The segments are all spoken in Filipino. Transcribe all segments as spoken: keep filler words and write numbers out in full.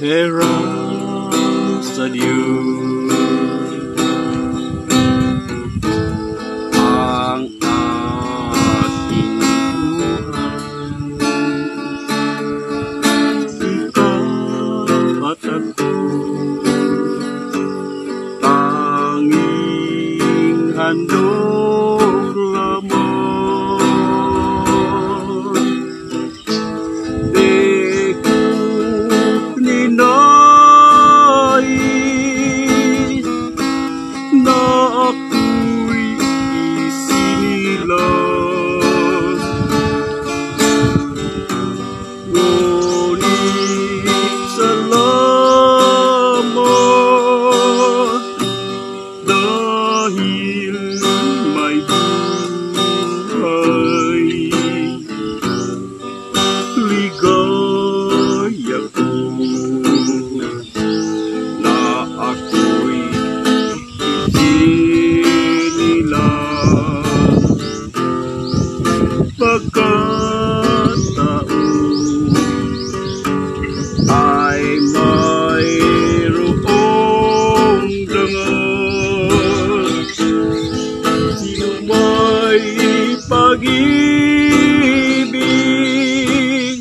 Hiram sa Diyos ang aking buhay. Ikaw at ako, tanging handog lamang. Di ko ninais na ako'y isinilang, ngunit salamat dahil may buhay. Ligaya ko na ako'y isinilang, pagkataon ay mayroong dangal. Sino may pag-ibig,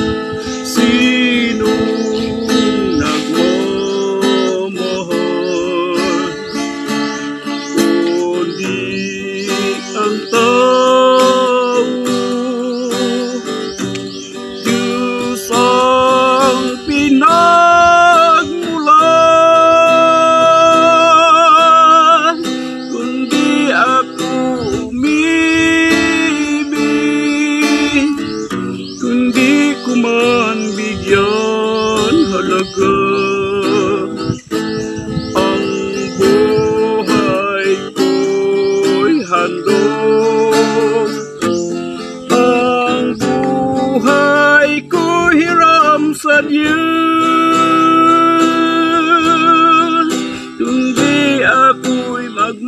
sinong nagmamahal, kundi ang tao. Diyos ang pinagmulan, kundi ako umibig, kundi ko man bigyan halaga. Ang buhay ko'y handog, ang buhay ko'y hiram sa Diyos, kundi ako'y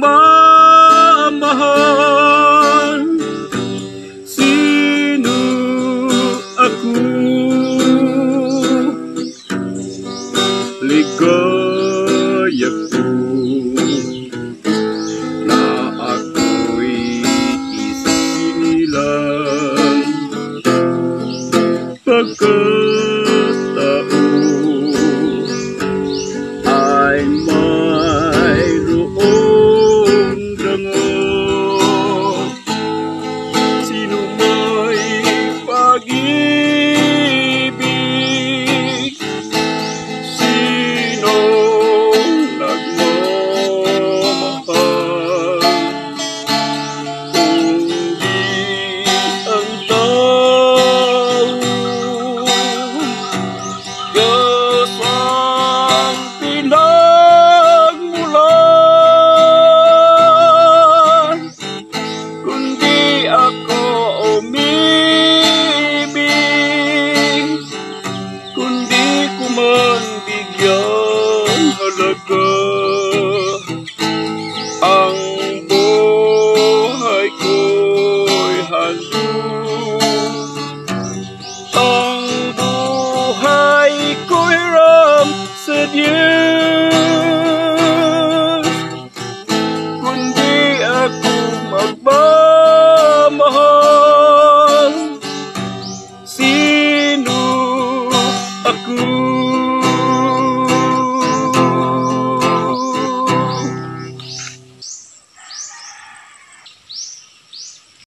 magmamahal. Sino ako? Ligaya ko na ako'y isinilang, pagkataon ay mayroong dangal. Sino may pag-ibig, sinong nagmamahal, kundi ang tao. Diyos ang pinagmulan, kundi ako umibig, kundi ko man bigyan halaga. Ang buhay ko'y handog, ang buhay ko'y hiram sa Diyos, kundi ako magmamahal. Sino ako?